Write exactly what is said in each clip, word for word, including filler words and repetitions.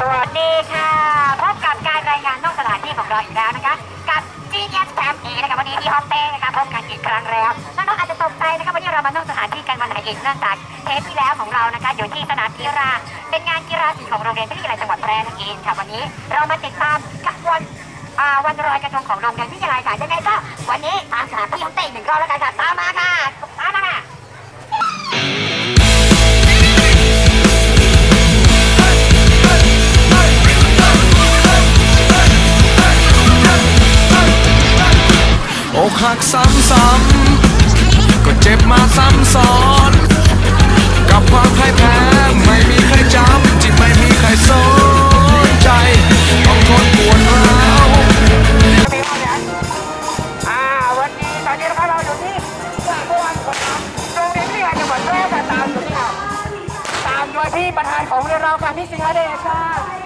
วัสดีค่ะพบกับการรายงานนอกสถานที่ของเราอีกแล้วนะคะกับ จี เอส แคมป์ เอ นะคะวันนี้ที่ห้องเต้นะคะพบกันอีกครั้งแล้วน้องๆอาจจะตกใจนะคะวันนี้เรามานอกสถานที่กันวันไหนอีกเนื่องจากเทปที่แล้วของเรานะคะอยู่ที่สนามกีฬาเป็นงานกีฬาสีของโรงเรียนวิทยาลัยจังหวัดแพร่นั่นเองค่ะวันนี้เรามาติดตามขบวนวันลอยกระทงของโรงเรียนวิทยาลัยค่ะยังไงก็วันนี้ตามสถานที่ห้องเต้หนึ่งรอบแล้วกันค่ะตามมาค่ะตามมาค่ะอกหักซ้ำๆก็เจ็บมาซ้ำซ้อนกับความพ่ายแพ้ไม่มีใครจำที่ไม่มีใครสนใจต้องทนปวดร้าววันนี้ตอนนี้นะครับเราอยู่ที่สนามฟุตบอลของโรงเรียนวิทยาลัยจังหวัดแพร่แต่ตามอยู่ที่เราตามโดยที่ประธานของเราค่ะพี่สิงห์เดชค่ะ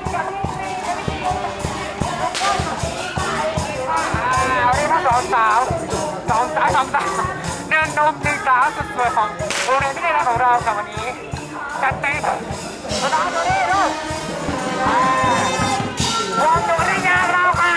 วันนี้ทั้งสองสาวสองสาวสองสาวหนึ่งหนุ่มหนึ่งสาวสุดสวยของโรงเรียนวิทยาลัยของเราค่ะวันนี้จัดเต็มสนามตัวนี้ลูกวงดุริยางค์เราค่ะ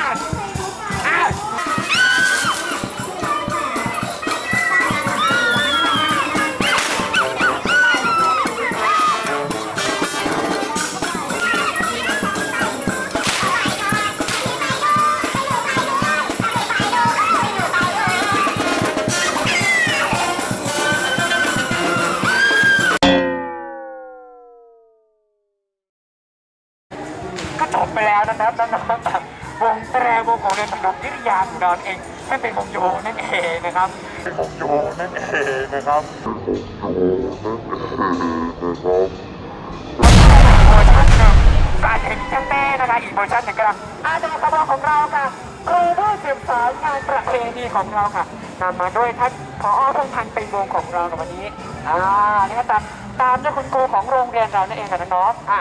ก็จบไปแล้วนะครับน้องๆกับวงแตรวงของเรียนขนมวิทยาของเราเองให้เป็นวงโยนั่นเองนะครับเป็นวงโยนั่นเองนะครับเวอร์ชันหนึ่งการเห็นช่างเต้นะคะอีกเวอร์ชันหนึ่งครับอาจารย์ขบวนของเราค่ะครูผู้สืบสารงานประเพณีของเราค่ะนำมาด้วยท่านผอ.พงษ์พันธ์เป็นวงของเราในวันนี้อ่านี่ก็ตามตามด้วยคุณครูของโรงเรียนเรานั่นเองค่ะน้องๆอ่ะ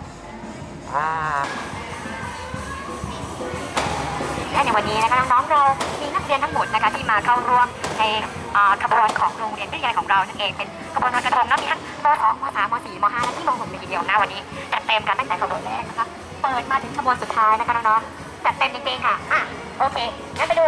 และในวันนี้นะคะน้องๆเรามีนักเรียนทั้งหมดนะคะที่มาเข้าร่วมในขบวนของโรงเรียนวิทยาลัยของเรานั่นเองเป็นขบวนลอยกระทงนะมีทั้งม.สอง ม.สาม ม.สี่ ม.ห้า และที่ม.หกเลยทีเดียวนะวันนี้จัดเต็มกันตั้งแต่ขบวนแรกนะคะเปิดมาถึงขบวนสุดท้ายนะคะน้องๆจัดเต็มจริงๆค่ะอ่ะโอเคงั้นไปดู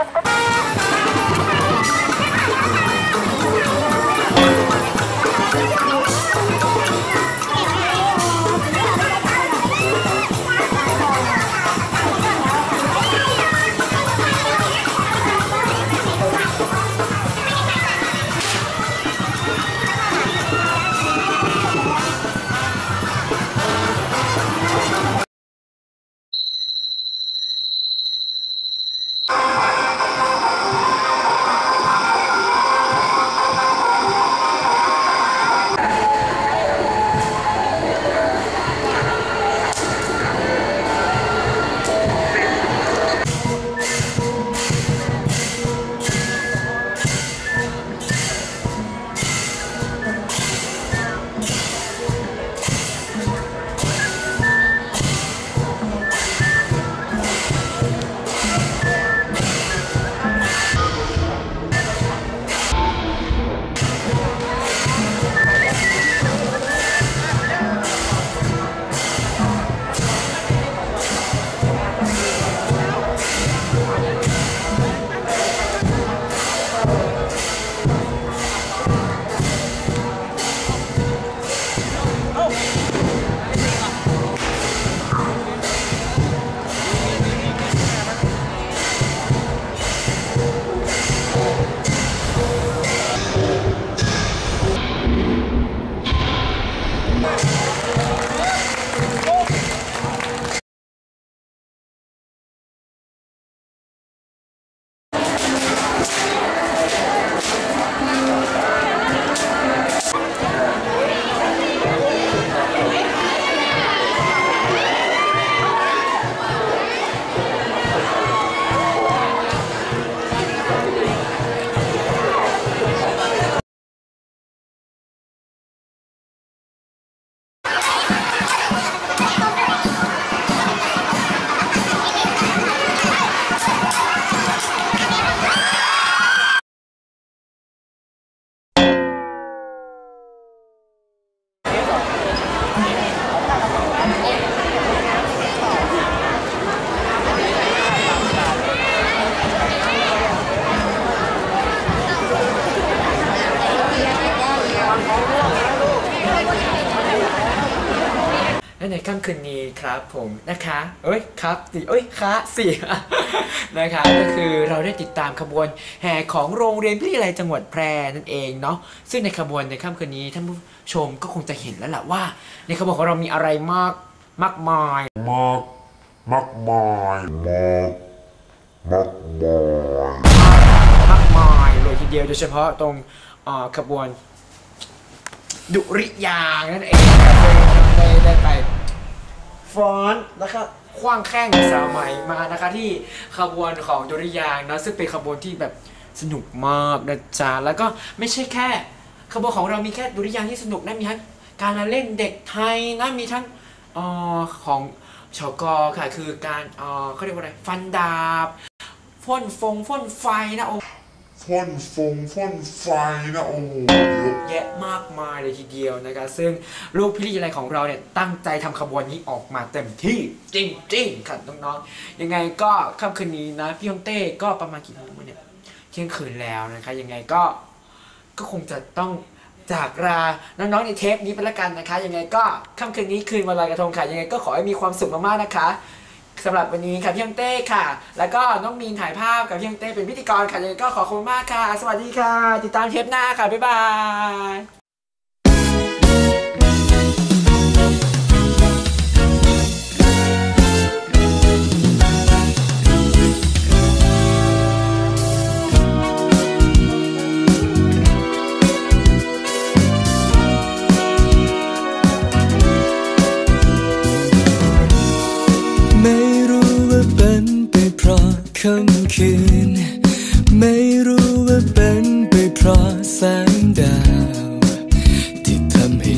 ในค่ำคืนนี้ครับผมนะคะเอ้ยครับสี่เอ้ยคะสี่ นะคะก็คือเราได้ติดตามขบวนแห่ของโรงเรียนพิทยาลัยจังหวัดแพร่นั่นเองเนาะซึ่งในขบวนในค่ำคืนนี้ท่านผู้ชมก็คงจะเห็นแล้วแหละว่าในขบวนของเรามีอะไรมากมากมายมากมากมายมากมากมายมากมายเลยทีเดียวโดยเฉพาะตรงขบวนดุริยางนั่นเองได้ได้ไปฟ้อนแล้วก็คว้างแข้งสาวใหม่มานะคะที่ขบวนของดุริยางเนาะซึ่งเป็นขบวนที่แบบสนุกมากนะจ๊ะแล้วก็ไม่ใช่แค่ขบวนของเรามีแค่ดุริยางที่สนุกนะมีทั้งการละเล่นเด็กไทยนะมีทั้งออของชกค่ะคือการเออเขาเรียกว่าอะไรฟันดาบพ่นฟงพ่นไฟนะโอ้พ่นฟงพ่นไฟนะโอ้โหเยอะแยะมากมายเลยทีเดียวนะคะซึ่งลูกพิทยาลัยของเราเนี่ยตั้งใจทำขบวนนี้ออกมาเต็มที่จริงๆค่ะน้องๆยังไงก็ค่ำคืนนี้นะพี่ฮงเต้ก็ประมาณกี่โมงเนี่ยเที่ยงคืนแล้วนะคะยังไงก็ก็คงจะต้องจากลาน้องๆในเทปนี้ไปละกันนะคะยังไงก็ค่ำคืนนี้คืนวันลอยกระทงค่ะยังไงก็ขอให้มีความสุขมากๆนะคะสำหรับวันนี้ค่ะพี่ฮงเต้ค่ะแล้วก็น้องมีนถ่ายภาพกับพี่ฮงเต้เป็นพิธีกรค่ะยังไงก็ขอขอบคุณมากค่ะสวัสดีค่ะติดตามเทปหน้าค่ะบ๊ายบายค่ำคืนไม่รู้ว่าเป็นไปเพราะแสงดาวที่ทำให้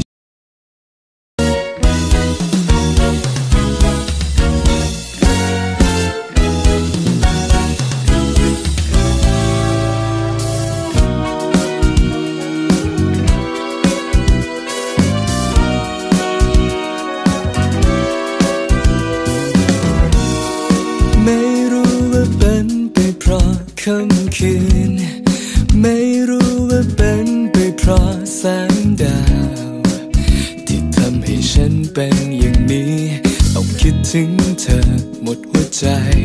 ค่ำคืนไม่รู้ว่าเป็นไปเพราะแสงดาวที่ทำให้ฉันเป็นอย่างนี้ต้องคิดถึงเธอหมดหัวใจ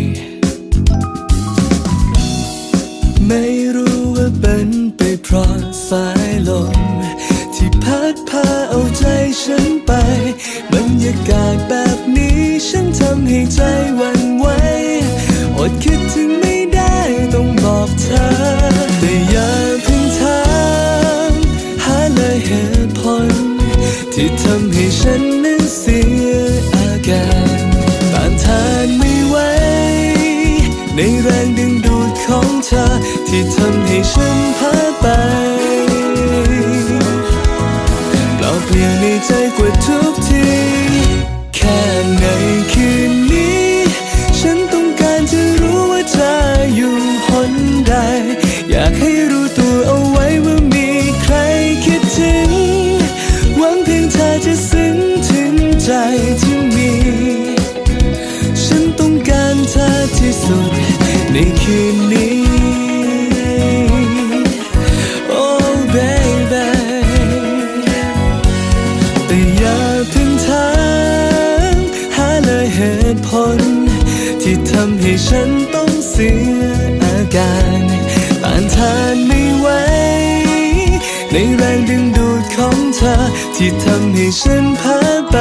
ไม่รู้ว่าเป็นไปเพราะสายลมที่พัดพาเอาใจฉันไปบรรยากาศแบบนี้ฉันทำให้ใจหวั่นไหวอดคิดถึงไม่ได้ต้องบอกเธอแต่อย่าเพิ่งถามหาเลยเหตุผลที่ทำให้ฉันนั้นเสียอาการต้านทานไม่ไหวในแรงดึงดูดของเธอที่ทำให้ฉันพาไปเปล่าเปลี่ยวในใจกว่าทุกทีแค่ในคืนนี้ฉันต้องการจะรู้ว่าเธออยู่หนใดอยากให้รู้ตัวเอาไว้ว่ามีใครคิดถึงหวังเพียงเธอจะซึ้งถึงใจที่มีฉันต้องการเธอที่สุดในคืนนี้ Oh baby แต่อย่าเพิ่งถามหาเลยเหตุผลที่ทำให้ฉันต้องเสียอาการต้านทานไม่ไหวในแรงดึงดูดของเธอที่ทำให้ฉันพาไป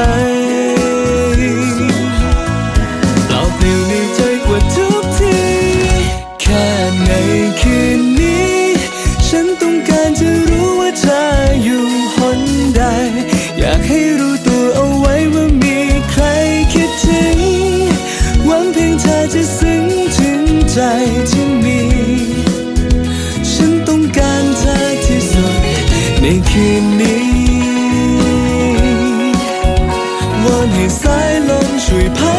เปล่าเปลี่ยวในใจกว่าทุกทีแค่ในคืนนี้ฉันต้องการจะรู้ว่าเธออยู่หนใดอยากให้รู้ตัวเอาไว้ว่ามีใครคิดถึงหวังเพียงเธอจะซึ้งถึงใจที่มีฉันต้องการเธอที่สุดในคืนนี้วอนให้สายลมช่วยพา